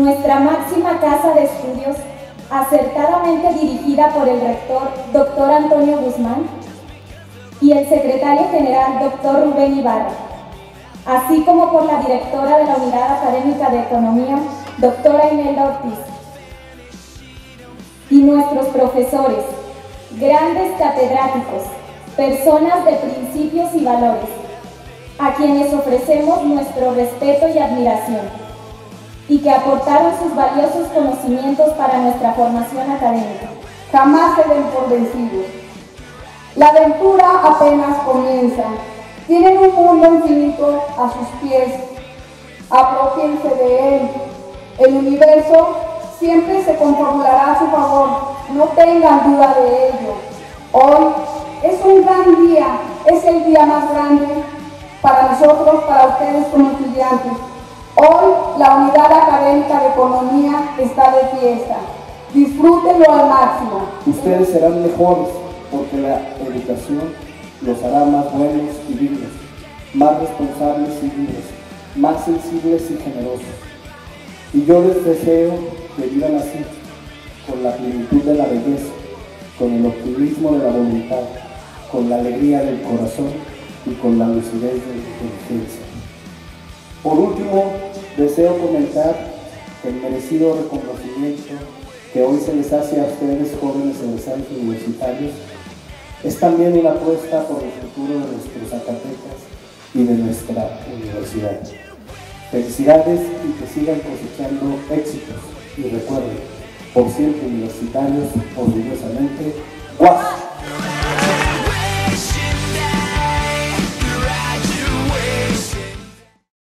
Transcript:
nuestra máxima casa de estudios, acertadamente dirigida por el rector, Dr. Antonio Guzmán, y el secretario general, Dr. Rubén Ibarra, así como por la directora de la Unidad Académica de Economía, Dra. Imelda Ortiz, y nuestros profesores, grandes catedráticos, personas de principios y valores, a quienes ofrecemos nuestro respeto y admiración, y que aportaron sus valiosos conocimientos para nuestra formación académica. Jamás se den por vencidos. La aventura apenas comienza. Tienen un mundo infinito a sus pies. Apropiense de él. El universo siempre se conformará a su favor. No tengan duda de ello. Hoy es un gran día. Es el día más grande para nosotros, para ustedes como estudiantes. Hoy la Unidad Académica de Economía está de fiesta. Disfrútenlo al máximo. Ustedes serán mejores porque la educación los hará más buenos y dignos, más responsables y libres, más sensibles y generosos. Y yo les deseo que vivan así, con la plenitud de la belleza, con el optimismo de la voluntad, con la alegría del corazón y con la lucidez de la inteligencia. Por último, deseo comentar que el merecido reconocimiento que hoy se les hace a ustedes, jóvenes egresados universitarios, es también una apuesta por el futuro de nuestros Zacatecas y de nuestra universidad. Felicidades y que sigan cosechando éxitos. Y recuerden, por siempre universitarios, orgullosamente, ¡guau!